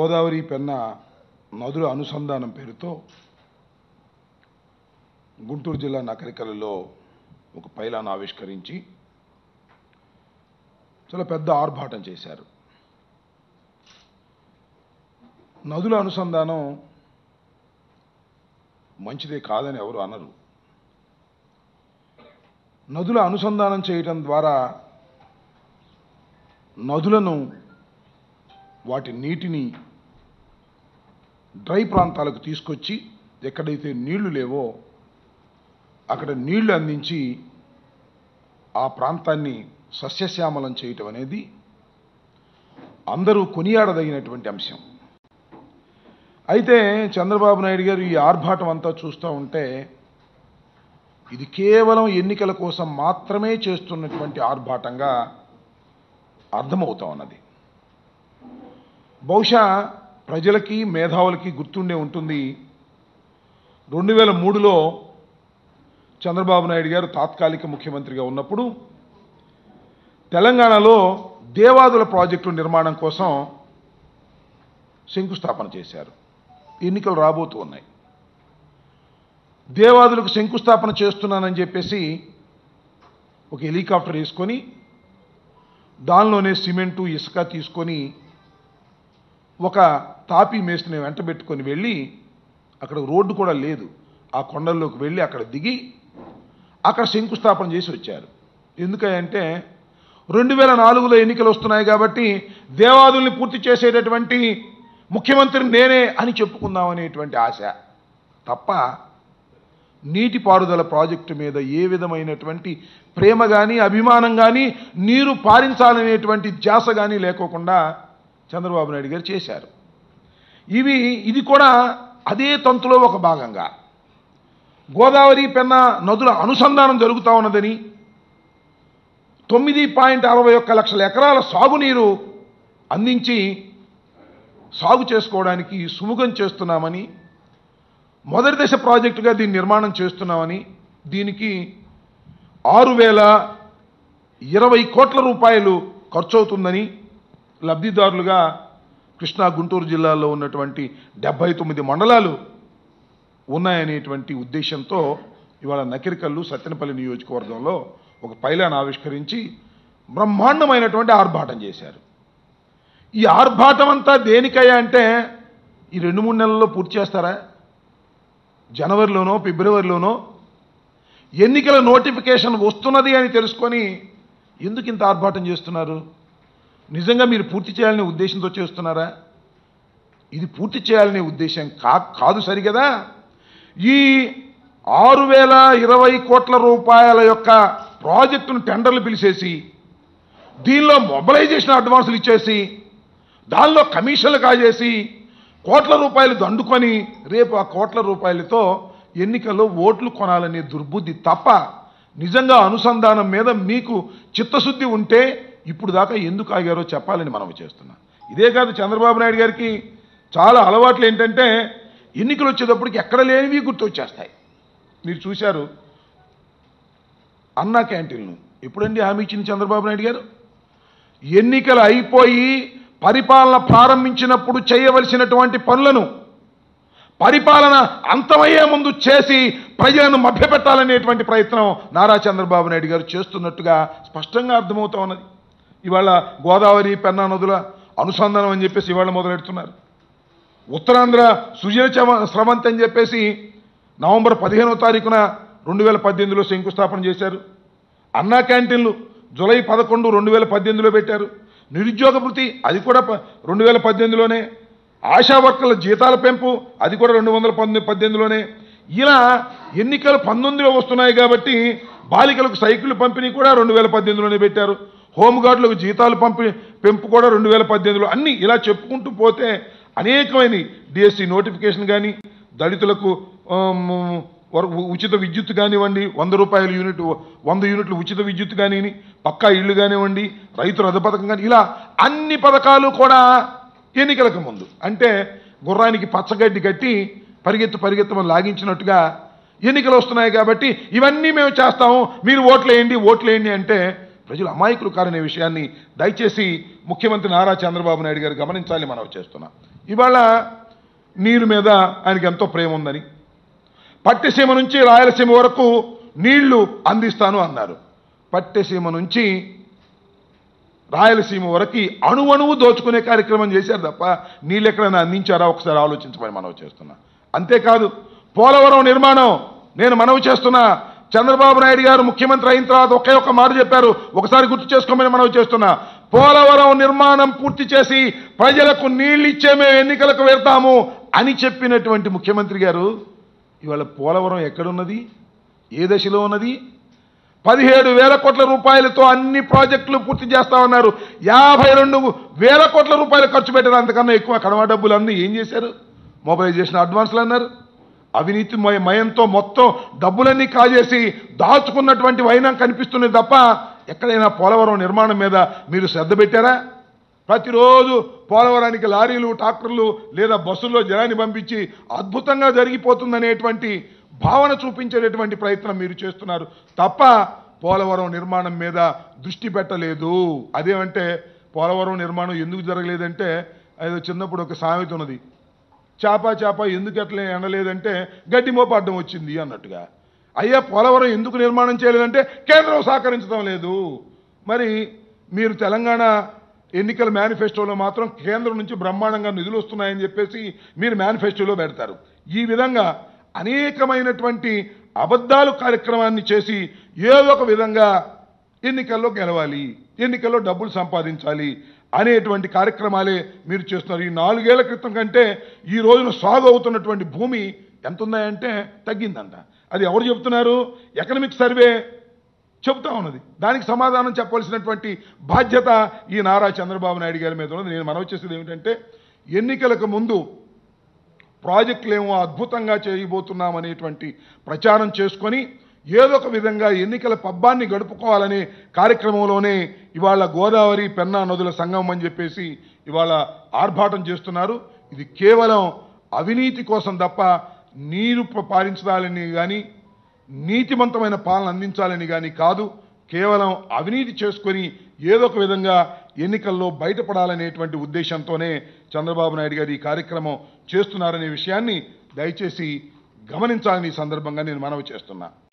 గోదావరి పెన్నా నదుల అనుసంధానం పేరుతో గుంటూరు జిల్లా నకరికలలో ఒక పైలాన్ ఆవిష్కరించి చాలా పెద్ద ఆర్భాటం చేశారు. నదుల అనుసంధానం మంచిదే కాదని ఎవరు అనరు. నదుల అనుసంధానం చేయడం ద్వారా నదులను వాటి నీటిని డ్రై ప్రాంతాలకు తీసుకొచ్చి ఎక్కడైతే నీళ్లు లేవో అక్కడ నీళ్లు అందించి ఆ ప్రాంతాన్ని సస్యశ్యామలం చేయటం అనేది అందరూ కొనియాడదగినటువంటి అంశం. అయితే చంద్రబాబు నాయుడు గారు ఈ ఆర్భాటం అంతా చూస్తూ ఉంటే ఇది కేవలం ఎన్నికల కోసం మాత్రమే చేస్తున్నటువంటి ఆర్భాటంగా అర్థమవుతా ఉన్నది. బహుశా ప్రజలకి మేధావులకి గుర్తుండే ఉంటుంది, 2003లో చంద్రబాబు నాయుడు గారు తాత్కాలిక ముఖ్యమంత్రిగా ఉన్నప్పుడు తెలంగాణలో దేవాదుల ప్రాజెక్టు నిర్మాణం కోసం శంకుస్థాపన చేశారు. ఎన్నికలు రాబోతూ ఉన్నాయి. దేవాదులకు శంకుస్థాపన చేస్తున్నానని చెప్పేసి ఒక హెలికాప్టర్ వేసుకొని దానిలోనే సిమెంటు ఇసుక తీసుకొని ఒక తాపీ మేస్త్రిని వెంట పెట్టుకొని వెళ్ళి, అక్కడ రోడ్డు కూడా లేదు, ఆ కొండల్లోకి వెళ్ళి అక్కడ దిగి అక్కడ శంకుస్థాపన చేసి వచ్చారు. ఎందుకంటే 2004లో ఎన్నికలు వస్తున్నాయి కాబట్టి దేవాదుల్ని పూర్తి చేసేటటువంటి ముఖ్యమంత్రి నేనే అని చెప్పుకుందామనేటువంటి ఆశ తప్ప నీటిపారుదల ప్రాజెక్టు మీద ఏ విధమైనటువంటి ప్రేమ కానీ అభిమానం కానీ నీరు పారించాలనేటువంటి ధ్యాస కానీ లేకోకుండా చంద్రబాబు నాయుడు గారు చేశారు. ఇది కూడా అదే తంతులో ఒక భాగంగా గోదావరి పెన్నా నదుల అనుసంధానం జరుగుతూ ఉన్నదని 9.61 లక్షల ఎకరాల సాగునీరు అందించి సాగు చేసుకోవడానికి సుముఖం చేస్తున్నామని, మొదటి దశ ప్రాజెక్టుగా దీన్ని నిర్మాణం చేస్తున్నామని, దీనికి 6,020 కోట్ల రూపాయలు ఖర్చు అవుతుందని లబ్ధిదారులుగా కృష్ణా గుంటూరు జిల్లాలో ఉన్నటువంటి 79 మండలాలు ఉన్నాయనేటువంటి ఉద్దేశంతో ఇవాళ నకిరికల్లు సత్తెనపల్లి నియోజకవర్గంలో ఒక పైలాన్ ఆవిష్కరించి బ్రహ్మాండమైనటువంటి ఆర్భాటం చేశారు. ఈ ఆర్భాటం అంతా దేనికయ్యా అంటే ఈ 2-3 నెలల్లో పూర్తి చేస్తారా? జనవరిలోనో ఫిబ్రవరిలోనో ఎన్నికల నోటిఫికేషన్ వస్తున్నది అని తెలుసుకొని ఎందుకు ఇంత ఆర్భాటం చేస్తున్నారు? నిజంగా మీరు పూర్తి చేయాలనే ఉద్దేశంతో చేస్తున్నారా? ఇది పూర్తి చేయాలనే ఉద్దేశం కాదు సరిగదా. ఈ 6,020 కోట్ల రూపాయల యొక్క ప్రాజెక్టును టెండర్లు పిలిచేసి దీనిలో మొబిలైజేషన్ అడ్వాన్సులు ఇచ్చేసి దానిలో కమిషన్లు కాజేసి కోట్ల రూపాయలు దండుకొని రేపు ఆ కోట్ల రూపాయలతో ఎన్నికల్లో ఓట్లు కొనాలనే దుర్బుద్ధి తప్ప నిజంగా అనుసంధానం మీద మీకు చిత్తశుద్ధి ఉంటే ఇప్పుడు దాకా ఎందుకు ఆగారో చెప్పాలని మనం చేస్తున్నాం. ఇదే కాదు, చంద్రబాబు నాయుడు గారికి చాలా అలవాట్లు ఏంటంటే ఎన్నికలు వచ్చేటప్పటికి ఎక్కడ లేనివి గుర్తొచ్చేస్తాయి. మీరు చూశారు అన్నా క్యాంటీన్లు ఎప్పుడండి హామీ ఇచ్చింది చంద్రబాబు నాయుడు గారు? ఎన్నికలు అయిపోయి పరిపాలన ప్రారంభించినప్పుడు చేయవలసినటువంటి పనులను పరిపాలన అంతమయ్యే ముందు చేసి ప్రజలను మభ్యపెట్టాలనేటువంటి ప్రయత్నం నారా చంద్రబాబు నాయుడు గారు చేస్తున్నట్టుగా స్పష్టంగా అర్థమవుతా ఉన్నది. ఇవాళ గోదావరి పెన్నా నదుల అనుసంధానం అని చెప్పేసి ఇవాళ మొదలెడుతున్నారు. ఉత్తరాంధ్ర సుజల స్రవంతి అని చెప్పేసి నవంబర్ 15వ తారీఖున 2018లో శంకుస్థాపన చేశారు. అన్నా క్యాంటీన్లు జూలై 11, 2018లో పెట్టారు. నిరుద్యోగ భృతి అది కూడా 2018లోనే. ఆశా వర్కర్ల జీతాల పెంపు అది కూడా 2018లోనే. ఇలా ఎన్నికలు 19లో వస్తున్నాయి కాబట్టి బాలికలకు సైకిళ్లు పంపిణీ కూడా 2018లోనే పెట్టారు. హోంగార్డులకు జీతాలు పెంపు కూడా 2018లో. అన్నీ ఇలా చెప్పుకుంటూ పోతే అనేకమైన డిఎస్సి నోటిఫికేషన్ కానీ, దళితులకు ఉచిత విద్యుత్ కానివ్వండి, 100 రూపాయల యూనిట్ 100 యూనిట్లు ఉచిత విద్యుత్ కానీ, పక్కా ఇళ్ళు కానివ్వండి, రైతు రథ పథకం కానీ, ఇలా అన్ని పథకాలు కూడా ఎన్నికలకు ముందు అంటే గుర్రానికి పచ్చగడ్డి కట్టి పరిగెత్తమని లాగించినట్టుగా ఎన్నికలు వస్తున్నాయి కాబట్టి ఇవన్నీ మేము చేస్తాము, మీరు ఓట్లేయండి అంటే ప్రజలు అమాయకులు కారనే విషయాన్ని దయచేసి ముఖ్యమంత్రి నారా చంద్రబాబు నాయుడు గారు గమనించాలని మనం చేస్తున్నాం. ఇవాళ నీరు మీద ఆయనకి ఎంతో ప్రేమ ఉందని, పట్టిసీమ నుంచి రాయలసీమ వరకు నీళ్లు అందిస్తాను అన్నారు. పట్టిసీమ నుంచి రాయలసీమ వరకు అణువణువు దోచుకునే కార్యక్రమం చేశారు తప్ప నీళ్ళు ఎక్కడైనా అందించారా ఒకసారి ఆలోచించమని మనవి చేస్తున్నా. అంతేకాదు పోలవరం నిర్మాణం నేను మనవి చేస్తున్నా, చంద్రబాబు నాయుడు గారు ముఖ్యమంత్రి అయిన తర్వాత ఒకే ఒక్క మాట చెప్పారు, ఒకసారి గుర్తు చేసుకోమని మనవి చేస్తున్నా. పోలవరం నిర్మాణం పూర్తి చేసి ప్రజలకు నీళ్లు ఇచ్చే మేము ఎన్నికలకు వెళ్తాము అని చెప్పినటువంటి ముఖ్యమంత్రి గారు ఇవాళ పోలవరం ఎక్కడున్నది, ఏ దశలో ఉన్నది? 17,000 కోట్ల రూపాయలతో అన్ని ప్రాజెక్టులు పూర్తి చేస్తామన్నారు. 52,000 కోట్ల రూపాయలు ఖర్చు పెట్టారు. అంతకన్నా ఎక్కువ కడమ డబ్బులు అన్నీ ఏం చేశారు? మొబైలైజేషన్ అడ్వాన్స్లు అన్నారు. అవినీతి మయంతో మొత్తం డబ్బులన్నీ కాజేసి దాచుకున్నటువంటి వైనం కనిపిస్తున్నది తప్ప ఎక్కడైనా పోలవరం నిర్మాణం మీద మీరు శ్రద్ధ పెట్టారా? ప్రతిరోజు పోలవరానికి లారీలు, ట్రాక్టర్లు లేదా బస్సుల్లో జనాన్ని పంపించి అద్భుతంగా జరిగిపోతుందనేటువంటి భావన చూపించేటటువంటి ప్రయత్నం మీరు చేస్తున్నారు తప్ప పోలవరం నిర్మాణం మీద దృష్టి పెట్టలేదు. అదేమంటే పోలవరం నిర్మాణం ఎందుకు జరగలేదంటే ఏదో చిన్నప్పుడు ఒక సామెత ఉన్నది, చేప ఎందుకు ఎట్లా ఎండలేదంటే గడ్డి మోప అడ్డం వచ్చింది అన్నట్టుగా. అయ్యా పోలవరం ఎందుకు నిర్మాణం చేయలేదంటే కేంద్రం సహకరించడం లేదు. మరి మీరు తెలంగాణ ఎన్నికల మేనిఫెస్టోలో మాత్రం కేంద్రం నుంచి బ్రహ్మాండంగా నిధులు వస్తున్నాయని చెప్పేసి మీరు మేనిఫెస్టోలో పెడతారు. ఈ విధంగా అనేకమైనటువంటి అబద్ధాలు కార్యక్రమాన్ని చేసి ఏదో ఒక విధంగా ఎన్నికల్లో గెలవాలి, ఎన్నికల్లో డబ్బులు సంపాదించాలి అనేటువంటి కార్యక్రమాలే మీరు చేస్తున్నారు. ఈ 4 ఏళ్ల క్రితం కంటే ఈ రోజున సాగు అవుతున్నటువంటి భూమి ఎంత ఉన్నాయంటే తగ్గిందంట. అది ఎవరు చెప్తున్నారు? ఎకనామిక్ సర్వే చెబుతా ఉన్నది. దానికి సమాధానం చెప్పవలసినటువంటి బాధ్యత ఈ నారా చంద్రబాబు నాయుడు గారి మీద ఉన్నది. నేను మనవి చేసేది ఏమిటంటే ఎన్నికలకు ముందు ప్రాజెక్టులేమో అద్భుతంగా చేయబోతున్నామనేటువంటి ప్రచారం చేసుకొని ఏదో ఒక విధంగా ఎన్నికల పబ్బాన్ని గడుపుకోవాలనే కార్యక్రమంలోనే ఇవాళ గోదావరి పెన్నా నదుల సంగమం అని చెప్పేసి ఇవాళ ఆర్భాటం చేస్తున్నారు. ఇది కేవలం అవినీతి కోసం తప్ప నీరు పారించాలని కానీ నీతివంతమైన పాలన అందించాలని కానీ కాదు. కేవలం అవినీతి చేసుకొని ఏదో ఒక విధంగా ఎన్నికల్లో బయటపడాలనేటువంటి ఉద్దేశంతోనే చంద్రబాబు నాయుడు గారు ఈ కార్యక్రమం చేస్తున్నారనే విషయాన్ని దయచేసి గమనించాలని ఈ సందర్భంగా నేను మనవి చేస్తున్నా.